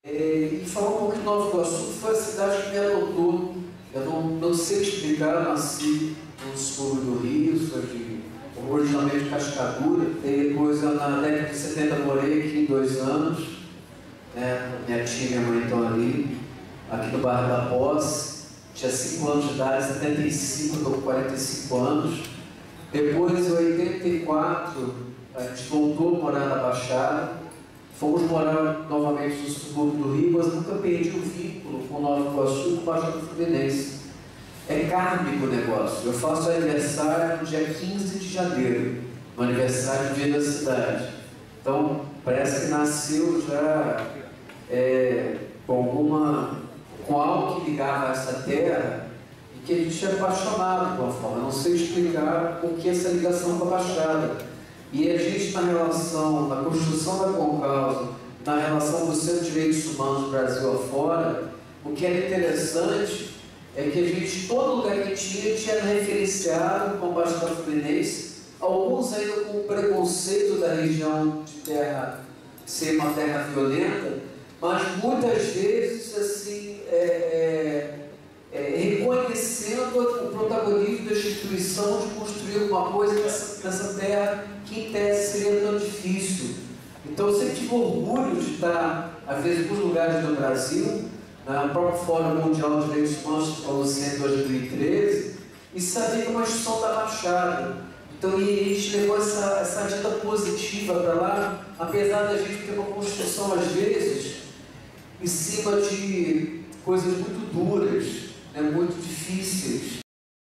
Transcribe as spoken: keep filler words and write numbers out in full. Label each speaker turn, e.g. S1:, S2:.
S1: E falar um pouco de Nova Iguaçu, foi a cidade que me adotou. Eu não, não sei explicar, eu nasci no subúrbio do Rio, sou de, originalmente de Cascadura. E depois, eu, na década de setenta, morei aqui dois anos. Né? Minha tia e minha mãe estão ali, aqui no bairro da Posse. Tinha cinco anos de idade, setenta e cinco, estou com quarenta e cinco anos. Depois, em oitenta e quatro, a gente voltou a morar na Baixada. Fomos morar novamente no subúrbio do Rio, mas nunca perdi o vínculo com Nova Iguaçu e com Baixada Fluminense. É kármico o negócio. Eu faço aniversário no dia quinze de janeiro, no aniversário do dia da cidade. Então, parece que nasceu já é, com alguma, com algo que ligava essa terra e que a gente é apaixonado de uma forma. Eu não sei explicar por que essa ligação com a Baixada. E a gente, na relação, na construção da Concausa, na relação do Centro de Direitos Humanos do Brasil afora, o que era interessante é que a gente, todo lugar que tinha, tinha referenciado com a Baixada Fluminense, alguns ainda com o preconceito da região de terra ser uma terra violenta, mas muitas vezes, assim, é, é, é, reconhecendo o protagonismo da instituição de construir alguma coisa nessa, nessa terra que em tese seria tão difícil. Então eu sempre tive orgulho de estar, às vezes, em alguns lugares do Brasil, no próprio Fórum Mundial de Direitos Humanos, que falou em dois mil e treze, e saber que é uma instituição da Baixada. Então e a gente levou essa, essa agenda positiva para lá, apesar da gente ter uma construção, às vezes, em cima de coisas muito duras, né, muito difíceis.